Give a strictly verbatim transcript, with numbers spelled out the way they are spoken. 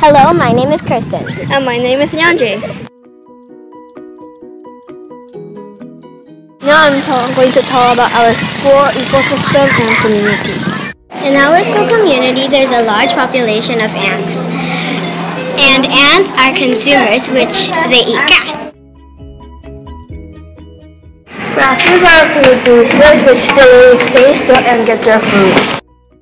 Hello, my name is Kirsten. And my name is Nyanji. Now I'm going to talk about our school ecosystem and community. In our school community, there's a large population of ants. And ants are consumers, which they eat cat. Grasses are producers, which they stay still and get their fruits.